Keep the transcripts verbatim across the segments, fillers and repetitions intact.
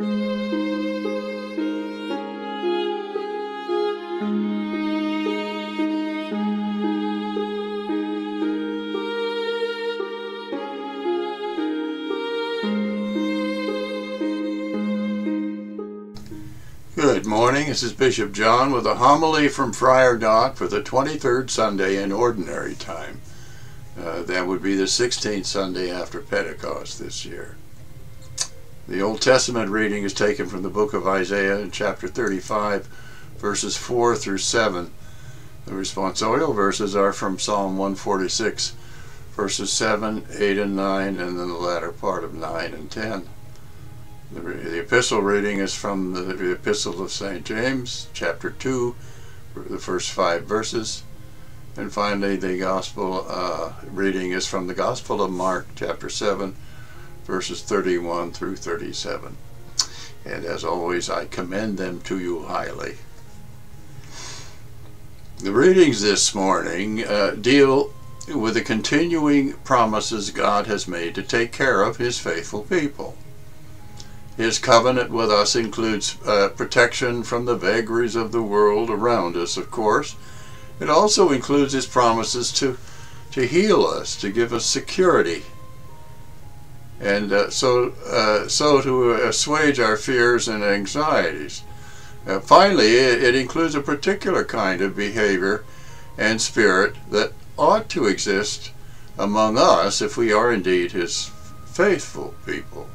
Good morning, this is Bishop John with a homily from Friar Doc for the twenty-third Sunday in Ordinary Time. Uh, that would be the sixteenth Sunday after Pentecost this year. The Old Testament reading is taken from the book of Isaiah in chapter thirty-five, verses four through seven. The responsorial verses are from Psalm one forty-six, verses seven, eight, and nine, and then the latter part of nine and ten. The, the epistle reading is from the, the Epistle of Saint James, chapter two, the first five verses. And finally, the Gospel uh, reading is from the Gospel of Mark, chapter seven, verses thirty-one through thirty-seven. And as always, I commend them to you highly. The readings this morning uh, deal with the continuing promises God has made to take care of His faithful people. His covenant with us includes uh, protection from the vagaries of the world around us, of course. It also includes His promises to, to heal us, to give us security, and uh, so, uh, so to assuage our fears and anxieties. Uh, finally, it, it includes a particular kind of behavior and spirit that ought to exist among us if we are indeed His faithful people.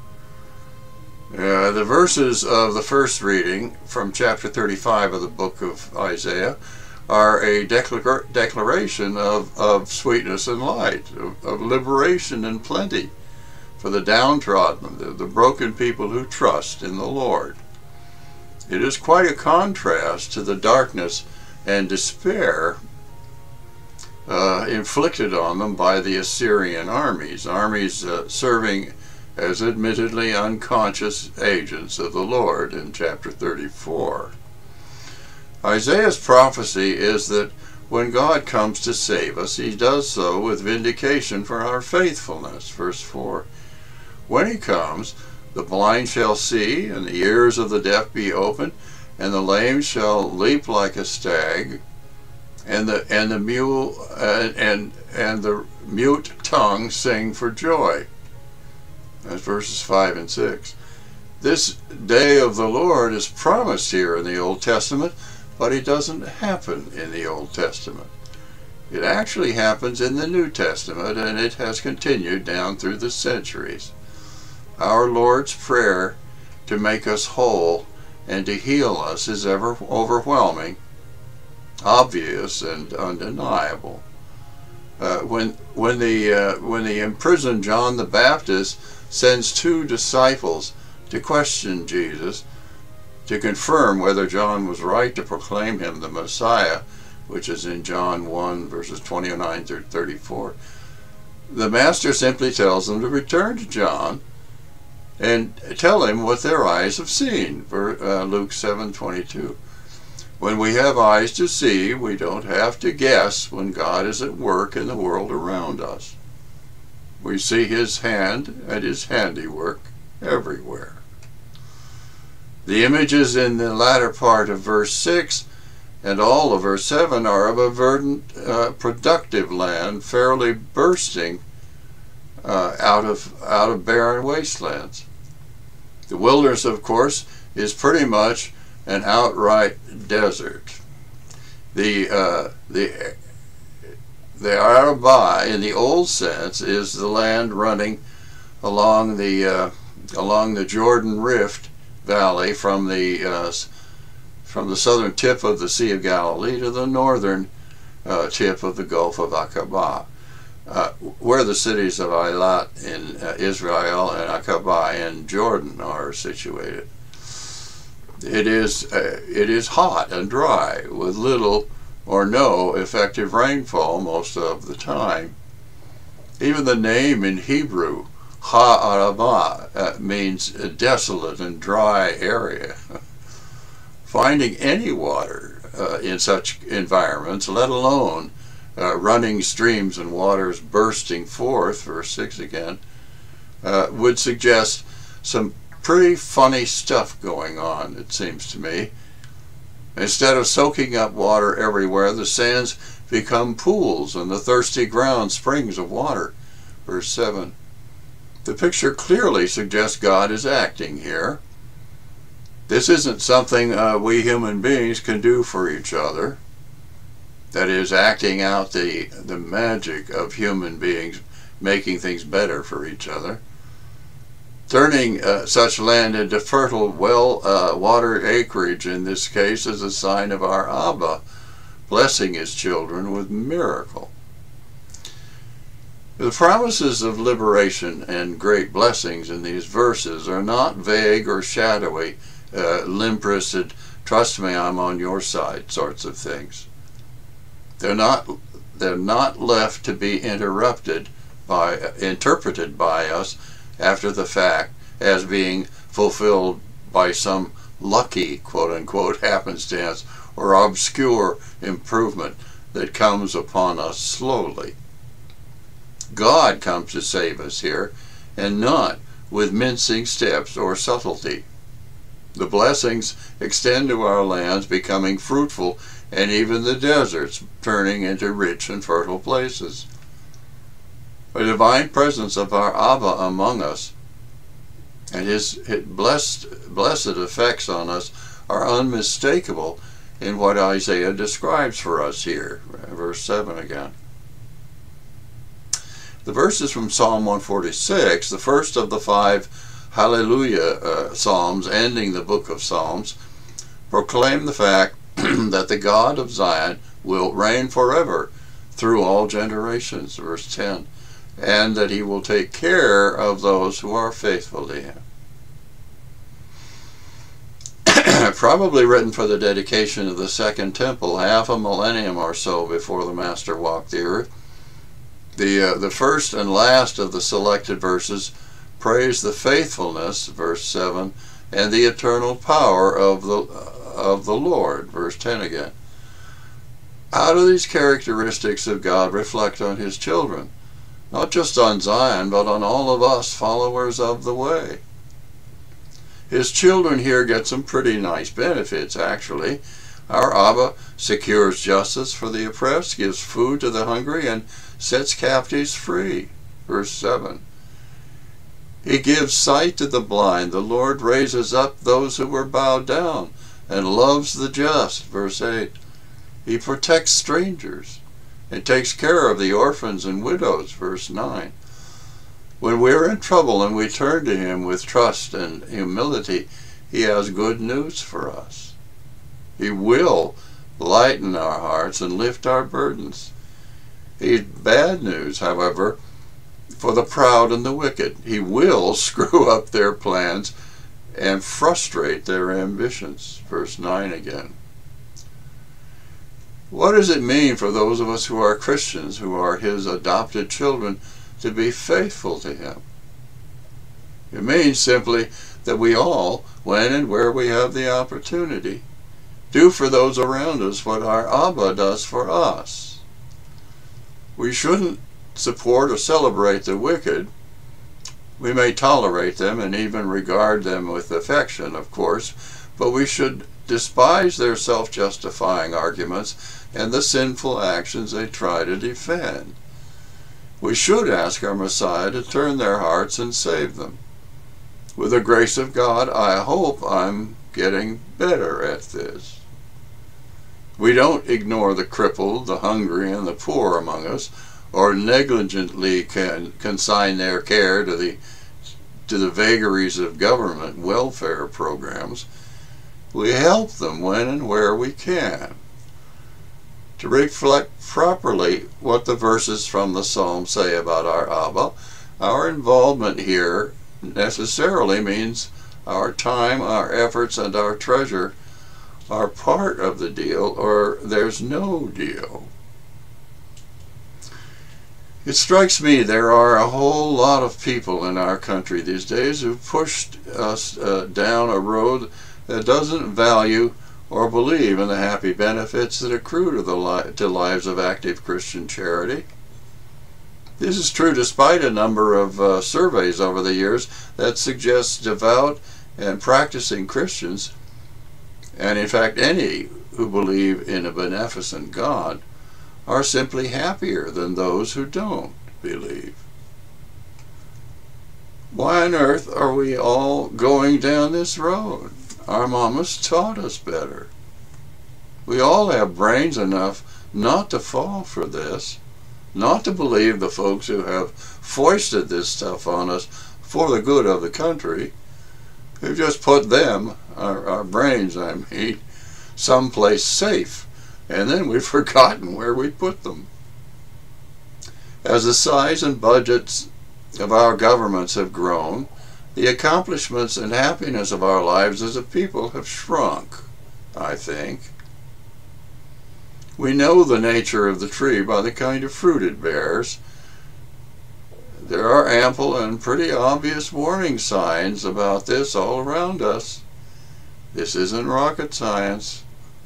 Uh, the verses of the first reading from chapter thirty-five of the book of Isaiah are a declar declaration of, of sweetness and light, of, of liberation and plenty for the downtrodden, the, the broken people who trust in the Lord. It is quite a contrast to the darkness and despair uh, inflicted on them by the Assyrian armies, armies uh, serving as admittedly unconscious agents of the Lord in chapter thirty-four. Isaiah's prophecy is that when God comes to save us, He does so with vindication for our faithfulness. Verse four, when He comes, the blind shall see, and the ears of the deaf be opened, and the lame shall leap like a stag, and the and the mule uh, and and the mute tongue sing for joy. That's verses five and six. This day of the Lord is promised here in the Old Testament, but it doesn't happen in the Old Testament. It actually happens in the New Testament, and it has continued down through the centuries. Our Lord's prayer to make us whole and to heal us is ever overwhelming, obvious, and undeniable. Uh, when when the uh, when the imprisoned John the Baptist sends two disciples to question Jesus to confirm whether John was right to proclaim him the Messiah, which is in John one verses twenty-nine through thirty-four, the Master simply tells them to return to John and tell him what their eyes have seen. Uh, Luke seven twenty-two. When we have eyes to see, we don't have to guess when God is at work in the world around us. We see His hand and His handiwork everywhere. The images in the latter part of verse six and all of verse seven are of a verdant, uh, productive land fairly bursting uh, out of out of barren wastelands. The wilderness, of course, is pretty much an outright desert. The uh, the the Arabah, in the old sense, is the land running along the uh, along the Jordan Rift Valley from the uh, from the southern tip of the Sea of Galilee to the northern uh, tip of the Gulf of Aqaba, uh, where the cities of Eilat in uh, Israel and Aqaba in Jordan are situated. It is uh, it is hot and dry with little or no effective rainfall most of the time. Even the name in Hebrew, Ha-Arabah, uh, means a desolate and dry area. Finding any water uh, in such environments, let alone uh, running streams and waters bursting forth, verse six again, uh, would suggest some pretty funny stuff going on, it seems to me. Instead of soaking up water everywhere, the sands become pools and the thirsty ground springs of water. Verse seven. The picture clearly suggests God is acting here. This isn't something uh, we human beings can do for each other. That is, acting out the, the magic of human beings making things better for each other. Turning uh, such land into fertile, well-watered uh, acreage in this case is a sign of our Abba blessing his children with miracle. The promises of liberation and great blessings in these verses are not vague or shadowy, uh, limp-wristed, trust me, I'm on your side sorts of things. They're not, they're not left to be interrupted by, uh, interpreted by us after the fact as being fulfilled by some lucky, quote-unquote, happenstance or obscure improvement that comes upon us slowly. God comes to save us here, and not with mincing steps or subtlety. The blessings extend to our lands, becoming fruitful, and even the deserts turning into rich and fertile places. The divine presence of our Abba among us and his, his blessed, blessed effects on us are unmistakable in what Isaiah describes for us here. Verse seven again. The verses from Psalm one forty-six, the first of the five Hallelujah uh, Psalms ending the book of Psalms, proclaim the fact that the God of Zion will reign forever through all generations. Verse ten. And that he will take care of those who are faithful to him. Probably written for the dedication of the Second Temple, half a millennium or so before the Master walked the earth. The, uh, the first and last of the selected verses praise the faithfulness, verse seven, and the eternal power of the, uh, of the Lord, verse ten again. How do these characteristics of God reflect on his children? Not just on Zion, but on all of us followers of the way. His children here get some pretty nice benefits, actually. Our Abba secures justice for the oppressed, gives food to the hungry, and sets captives free. Verse seven. He gives sight to the blind. The Lord raises up those who were bowed down and loves the just. Verse eight. He protects strangers and takes care of the orphans and widows. Verse nine. When we're in trouble and we turn to him with trust and humility, he has good news for us. He will lighten our hearts and lift our burdens. He's bad news, however, for the proud and the wicked. He will screw up their plans and frustrate their ambitions. Verse nine again. What does it mean for those of us who are Christians, who are his adopted children, to be faithful to him? It means simply that we all, when and where we have the opportunity, do for those around us what our Abba does for us. We shouldn't support or celebrate the wicked. We may tolerate them and even regard them with affection, of course, but we should despise their self-justifying arguments and the sinful actions they try to defend. We should ask our Messiah to turn their hearts and save them. With the grace of God, I hope I'm getting better at this. We don't ignore the crippled, the hungry, and the poor among us, or negligently can consign their care to the, to the vagaries of government welfare programs. We help them when and where we can. To reflect properly what the verses from the Psalm say about our Abba, our involvement here necessarily means our time, our efforts, and our treasure are part of the deal, or there's no deal. It strikes me there are a whole lot of people in our country these days who've pushed us uh, down a road that doesn't value or believe in the happy benefits that accrue to the li to lives of active Christian charity. This is true despite a number of uh, surveys over the years that suggest devout and practicing Christians, and in fact any who believe in a beneficent God, are simply happier than those who don't believe. Why on earth are we all going down this road? Our mamas taught us better. We all have brains enough not to fall for this, not to believe the folks who have foisted this stuff on us for the good of the country, who just put them, our, our brains I mean, someplace safe, and then we've forgotten where we put them. As the size and budgets of our governments have grown, the accomplishments and happiness of our lives as a people have shrunk, I think. We know the nature of the tree by the kind of fruit it bears. There are ample and pretty obvious warning signs about this all around us. This isn't rocket science.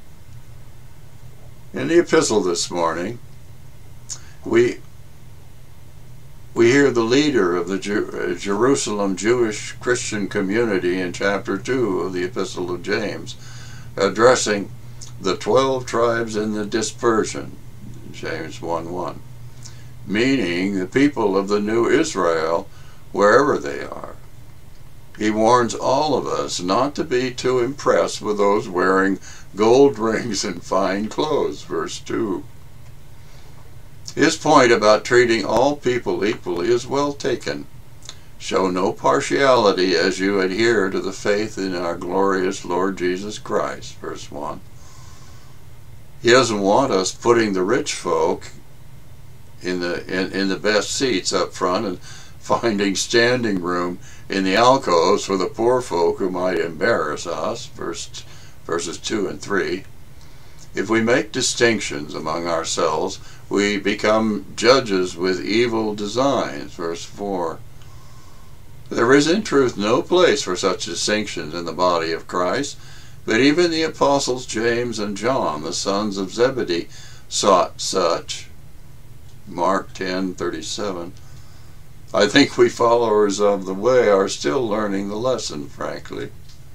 In the epistle this morning, we we hear the leader of the Jew, Jerusalem Jewish Christian community in chapter two of the Epistle of James addressing the twelve tribes in the dispersion, James one one, meaning the people of the new Israel wherever they are. He warns all of us not to be too impressed with those wearing gold rings and fine clothes, verse two. His point about treating all people equally is well taken. Show no partiality as you adhere to the faith in our glorious Lord Jesus Christ, verse one. He doesn't want us putting the rich folk in the in, in the best seats up front and finding standing room in the alcoves for the poor folk who might embarrass us, verse, verses two and three. If we make distinctions among ourselves, we become judges with evil designs, verse four. There is in truth no place for such distinctions in the body of Christ, but even the apostles James and John, the sons of Zebedee, sought such. Mark ten thirty-seven. I think we followers of the way are still learning the lesson, frankly.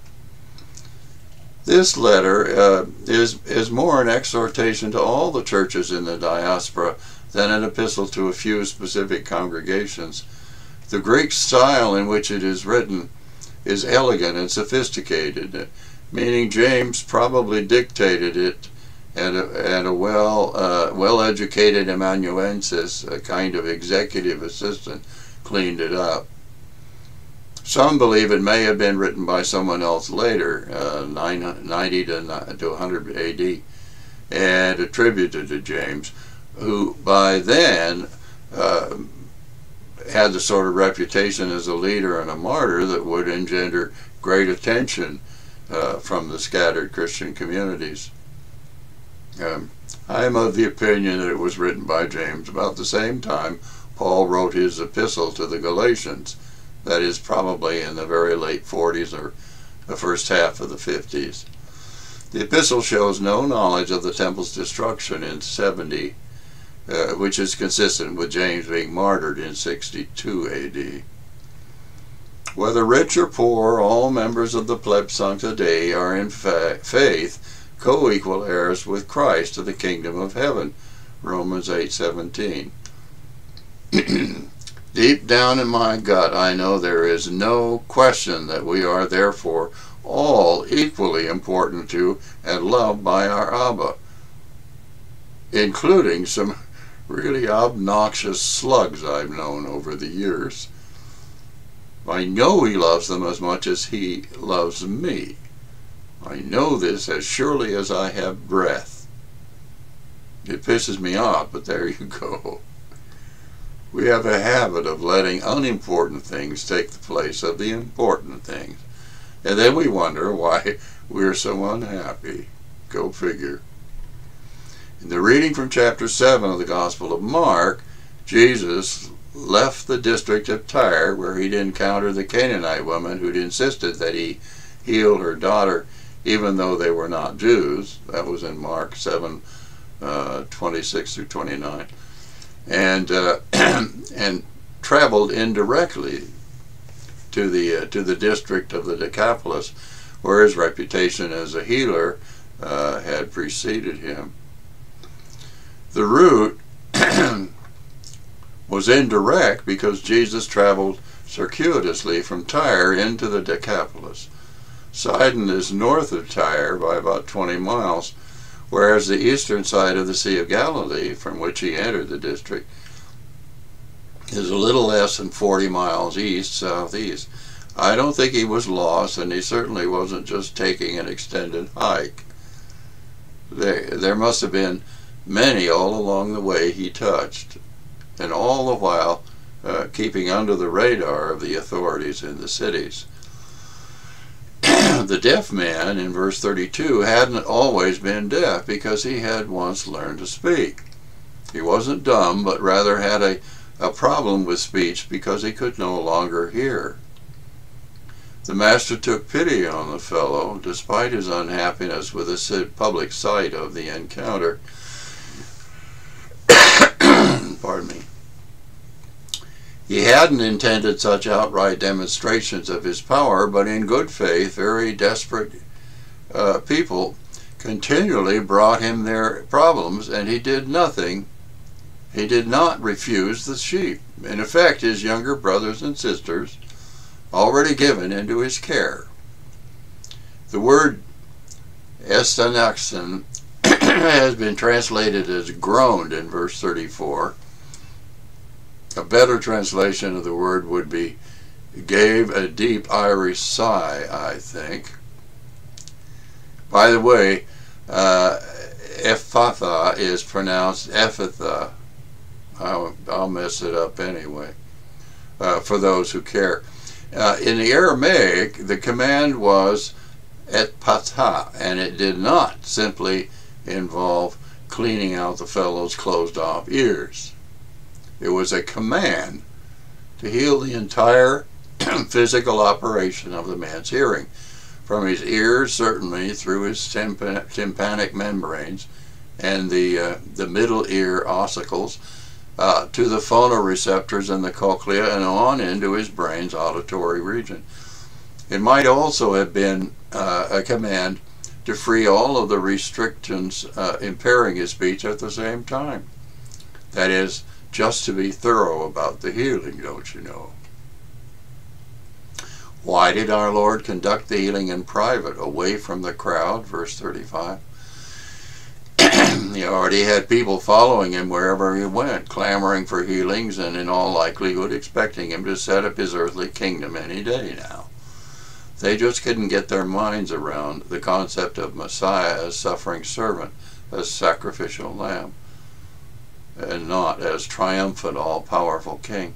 This letter uh, is, is more an exhortation to all the churches in the diaspora than an epistle to a few specific congregations. The Greek style in which it is written is elegant and sophisticated, meaning James probably dictated it, and a, and a well, uh, well-educated amanuensis, a kind of executive assistant, cleaned it up. Some believe it may have been written by someone else later, uh, ninety to one hundred A D, and attributed to James, who by then uh, had the sort of reputation as a leader and a martyr that would engender great attention uh, from the scattered Christian communities. Um, I am of the opinion that it was written by James about the same time Paul wrote his epistle to the Galatians, that is probably in the very late forties or the first half of the fifties. The epistle shows no knowledge of the temple's destruction in seventy, uh, which is consistent with James being martyred in sixty-two A D. Whether rich or poor, all members of the plebs sancta Dei are in fa faith co-equal heirs with Christ to the kingdom of heaven, Romans eight seventeen. Deep down in my gut, I know there is no question that we are therefore all equally important to and loved by our Abba, including some really obnoxious slugs I've known over the years. I know he loves them as much as he loves me. I know this as surely as I have breath. It pisses me off, but there you go. We have a habit of letting unimportant things take the place of the important things. And then we wonder why we're so unhappy. Go figure. In the reading from chapter seven of the Gospel of Mark, Jesus left the district of Tyre, where he'd encountered the Canaanite woman who'd insisted that he heal her daughter even though they were not Jews. That was in Mark seven, uh, twenty-six through twenty-nine. and uh, and traveled indirectly to the uh, to the district of the Decapolis, where his reputation as a healer uh, had preceded him. The route was indirect because Jesus traveled circuitously from Tyre into the Decapolis. Sidon is north of Tyre by about twenty miles, whereas the eastern side of the Sea of Galilee, from which he entered the district, is a little less than forty miles east southeast. I don't think he was lost, and he certainly wasn't just taking an extended hike. There, there must have been many all along the way he touched, and all the while uh, keeping under the radar of the authorities in the cities. The deaf man in verse thirty-two hadn't always been deaf because he had once learned to speak. He wasn't dumb, but rather had a, a problem with speech because he could no longer hear. The master took pity on the fellow, despite his unhappiness with the public sight of the encounter. Pardon me. He hadn't intended such outright demonstrations of his power, but in good faith, very desperate uh, people continually brought him their problems, and he did nothing. He did not refuse the sheep. In effect, his younger brothers and sisters, already given into his care. The word estanaxen has been translated as groaned in verse thirty-four. A better translation of the word would be gave a deep Irish sigh, I think. By the way, uh, Ephatha is pronounced Ephatha. I'll, I'll mess it up anyway, uh, for those who care. Uh, in the Aramaic, the command was etpatha, and it did not simply involve cleaning out the fellow's closed-off ears. It was a command to heal the entire physical operation of the man's hearing, from his ears, certainly, through his tympan tympanic membranes and the, uh, the middle ear ossicles, uh, to the phonoreceptors in the cochlea, and on into his brain's auditory region. It might also have been uh, a command to free all of the restrictions uh, impairing his speech at the same time. That is, just to be thorough about the healing, don't you know? Why did our Lord conduct the healing in private, away from the crowd? Verse thirty-five. He already had people following him wherever he went, clamoring for healings, and in all likelihood expecting him to set up his earthly kingdom any day now. They just couldn't get their minds around the concept of Messiah as suffering servant, as sacrificial lamb, and not as triumphant, all-powerful king.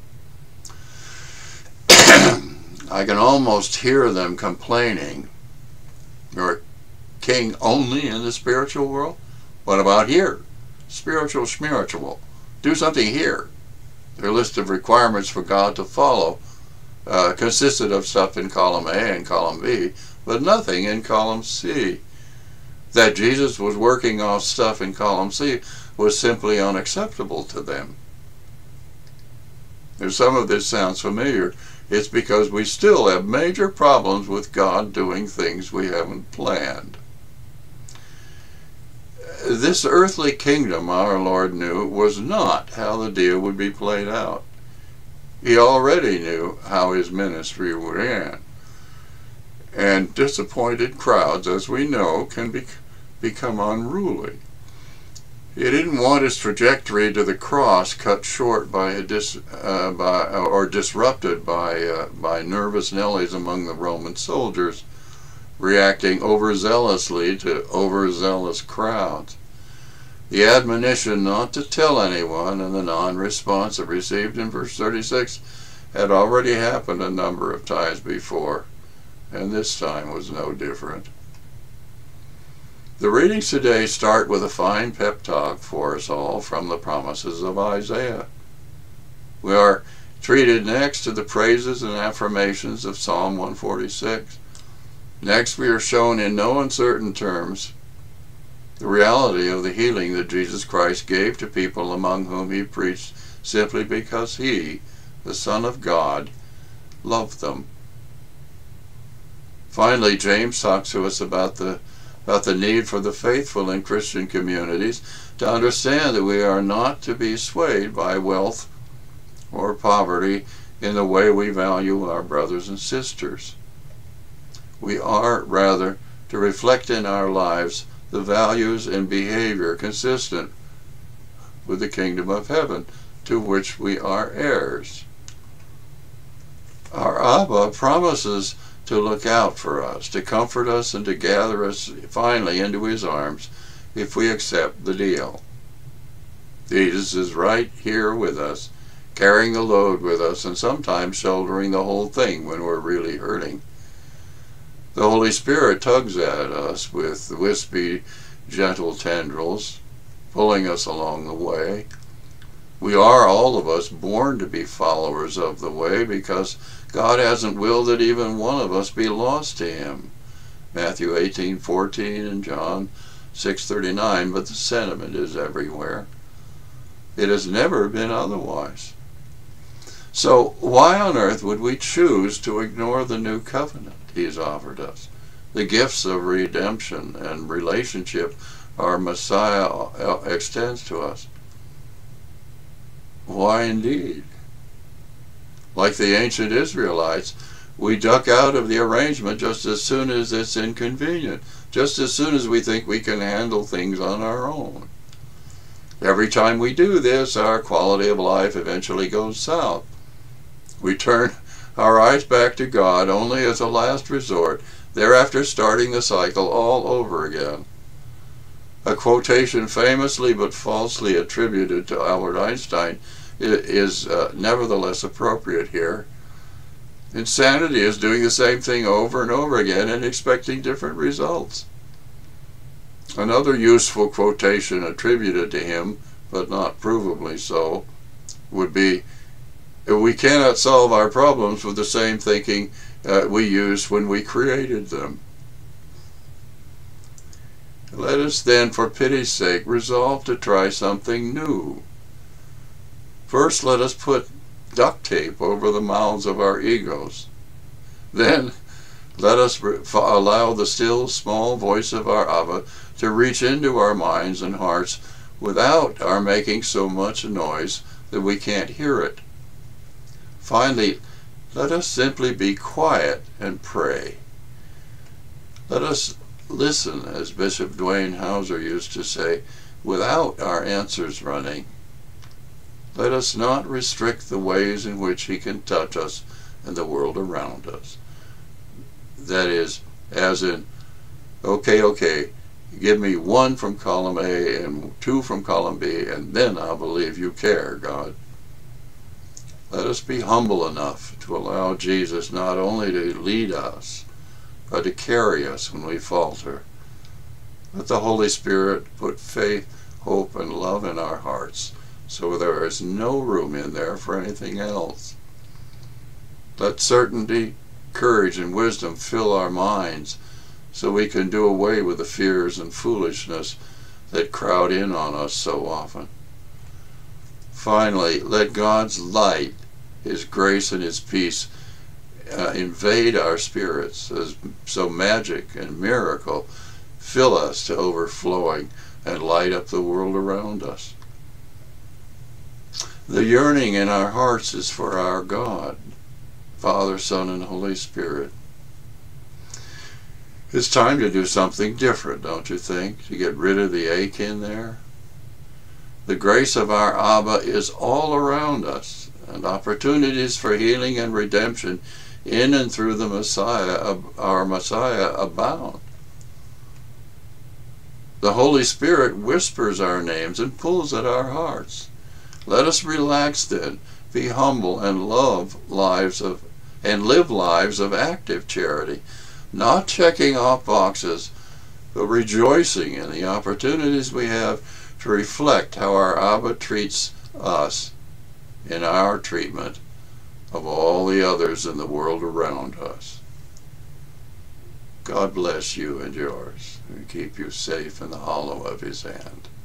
I can almost hear them complaining, "You're king only in the spiritual world? What about here? Spiritual, spiritual. Do something here." Their list of requirements for God to follow uh, consisted of stuff in column A and column B, but nothing in column C. That Jesus was working off stuff in column C was simply unacceptable to them. If some of this sounds familiar, it's because we still have major problems with God doing things we haven't planned. This earthly kingdom, our Lord knew, was not how the deal would be played out. He already knew how his ministry would end. And disappointed crowds, as we know, can be, become unruly. He didn't want his trajectory to the cross cut short by a dis, uh, by, or disrupted by, uh, by nervous Nellies among the Roman soldiers, reacting overzealously to overzealous crowds. The admonition not to tell anyone and the non-response it received in verse thirty-six had already happened a number of times before, and this time was no different. The readings today start with a fine pep talk for us all from the promises of Isaiah. We are treated next to the praises and affirmations of Psalm one forty-six. Next, we are shown in no uncertain terms the reality of the healing that Jesus Christ gave to people among whom he preached simply because he, the Son of God, loved them. Finally, James talks to us about the about the need for the faithful in Christian communities to understand that we are not to be swayed by wealth or poverty in the way we value our brothers and sisters. We are, rather, to reflect in our lives the values and behavior consistent with the kingdom of heaven, to which we are heirs. Our Abba promises to look out for us, to comfort us, and to gather us finally into his arms if we accept the deal. Jesus is right here with us, carrying the load with us, and sometimes shouldering the whole thing when we're really hurting. The Holy Spirit tugs at us with wispy, gentle tendrils, pulling us along the way. We are, all of us, born to be followers of the way because God hasn't willed that even one of us be lost to him. Matthew eighteen fourteen and John six thirty-nine, but the sentiment is everywhere. It has never been otherwise. So why on earth would we choose to ignore the new covenant he's offered us? The gifts of redemption and relationship our Messiah extends to us. Why indeed? Like the ancient Israelites, we duck out of the arrangement just as soon as it's inconvenient, just as soon as we think we can handle things on our own. Every time we do this, our quality of life eventually goes south. We turn our eyes back to God only as a last resort, thereafter starting the cycle all over again. A quotation famously but falsely attributed to Albert Einstein is uh, nevertheless appropriate here. Insanity is doing the same thing over and over again and expecting different results. Another useful quotation attributed to him, but not provably so, would be, we cannot solve our problems with the same thinking uh, we used when we created them. Let us then, for pity's sake, resolve to try something new. First, let us put duct tape over the mouths of our egos. Then, let us allow the still, small voice of our Abba to reach into our minds and hearts without our making so much noise that we can't hear it. Finally, let us simply be quiet and pray. Let us listen, as Bishop Dwayne Hauser used to say, without our answers running. Let us not restrict the ways in which he can touch us and the world around us. That is, as in, okay, okay, give me one from column A and two from column B, and then I'll believe you care, God. Let us be humble enough to allow Jesus not only to lead us, but to carry us when we falter. Let the Holy Spirit put faith, hope, and love in our hearts, so there is no room in there for anything else. Let certainty, courage, and wisdom fill our minds, so we can do away with the fears and foolishness that crowd in on us so often. Finally, let God's light, his grace, and his peace uh, invade our spirits, as so magic and miracle fill us to overflowing and light up the world around us. The yearning in our hearts is for our God, Father, Son, and Holy Spirit. It's time to do something different, don't you think, to get rid of the ache in there? The grace of our Abba is all around us, and opportunities for healing and redemption in and through the Messiah, our Messiah, abound. The Holy Spirit whispers our names and pulls at our hearts. Let us relax then, be humble, and love lives of and live lives of active charity, not checking off boxes, but rejoicing in the opportunities we have to reflect how our Abba treats us in our treatment of all the others in the world around us. God bless you and yours, and keep you safe in the hollow of his hand.